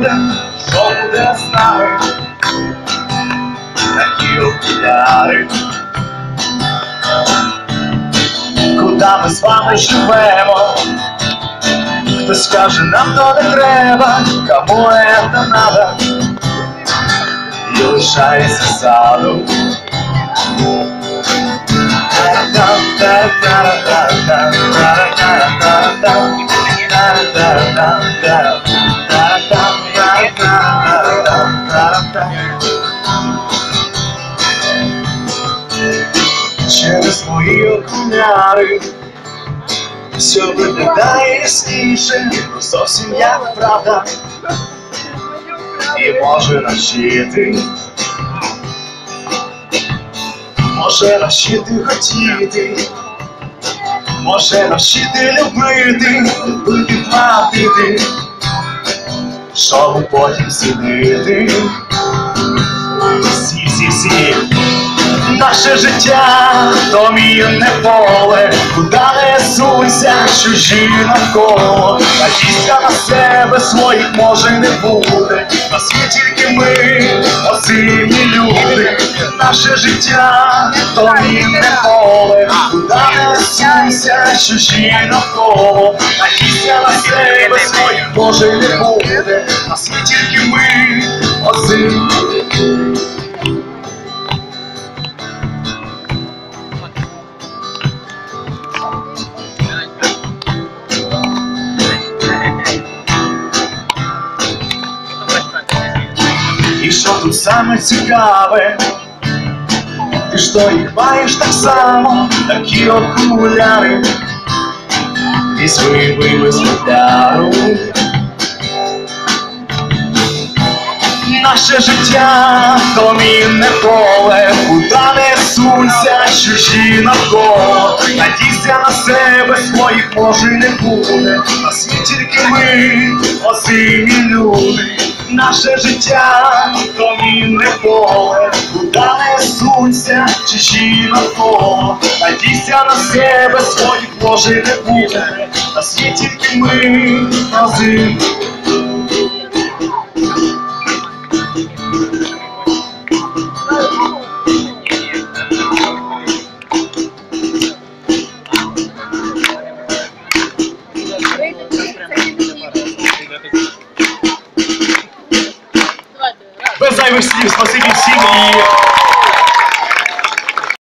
буде, що буде з нами, такі окуляри. Куди ми з вами живемо? Хтось скаже, нам то не треба, кому это надо, і лишається саду. Через мої окуляри все виглядає ясніше, зовсім як правда, і може навчити, може навчити хотіти, може навчити любити, любити платити, щоб потім сидіти. Всі наше життя то мирне поле, куди не сунься чужі навколо. Надійся на себе, своїх може не буде, нас є тільки ми, озимі люди. Наше життя то мирне поле, куди не сунься чужі навколо. Надійся на себе, своїх може не буде, нас є тільки ми, озимі люди. І що тут саме цікаве, ти ж то їх маєш так само, такі окуляри, візьми вивез гітару. Наше життя то мінне поле, куди не сунься чужі навколо. Надійся на себе, своїх може не буде, нас є тільки ми, озимі люди. Наше життя то мінне поле, куди не сунься чужі навколо. Надійся на себе, своїх може не буде, нас є тільки ми, озимі. Без зайвих слів, спасибі всім і